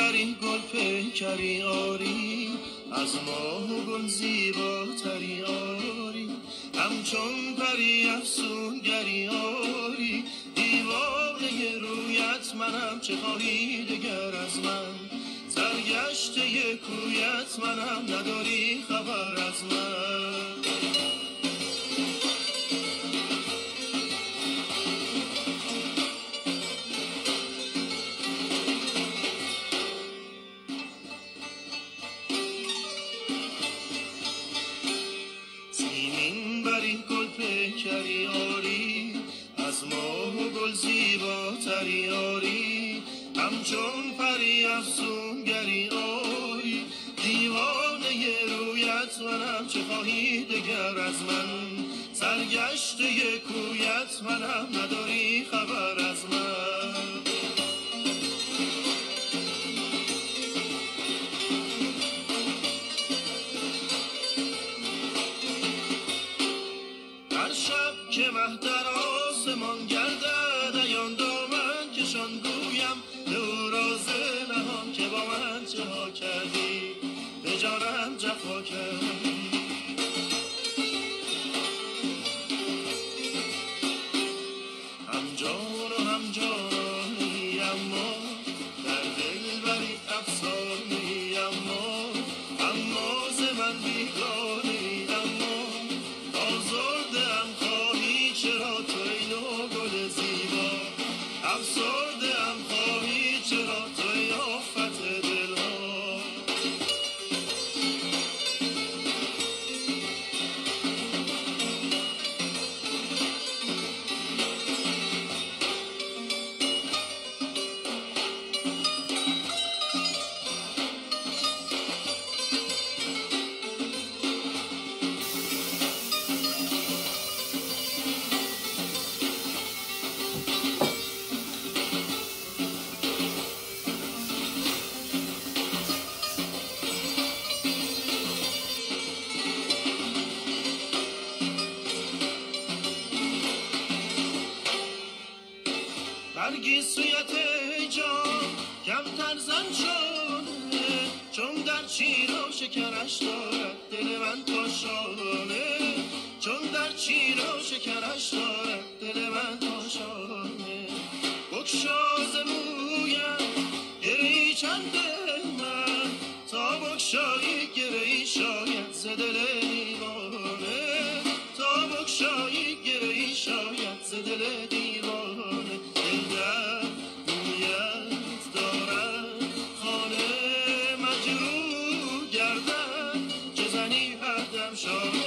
بری گل پیکری آری، از ماه و گل زیباتری آری، همچون پری افسونگری آری، دیوانه رویت منم، چه خواهی دگر از من؟ سرگشته کویت منم، نداری خبر از من. پیکری آری، از ماه و گل زیباتری آری، همچون پری افسونگری آری، دیوانه رویت منم، چه خواهی دگر از من؟ سرگشته کویت منم، نداری خبر از من. که مه در آسمان گردد، ایان دامن کشان گویم به او راز نهان، که با من چه ها کردی، به جانم جفا کردی. هم جان و هم جانی، اما در دل بری افسانی، اما ز من بیگانی، اما آزرده‌ام. چرا توی نو گل زیبا افسرده‌ام، خواهی چرا توی آفت دلها؟ برگی سویت جان کمتر زن شده، چون در چین و شکرش دارد دل من کاشانه، چون در چین و شکرش دارد دل من کاشانه. بگشاز مویم گرهی چند من، تا بگشایی گرهی شاید ز دل دیوانه، تا بگشایی گرهی شاید ز دل دیوانه. شاه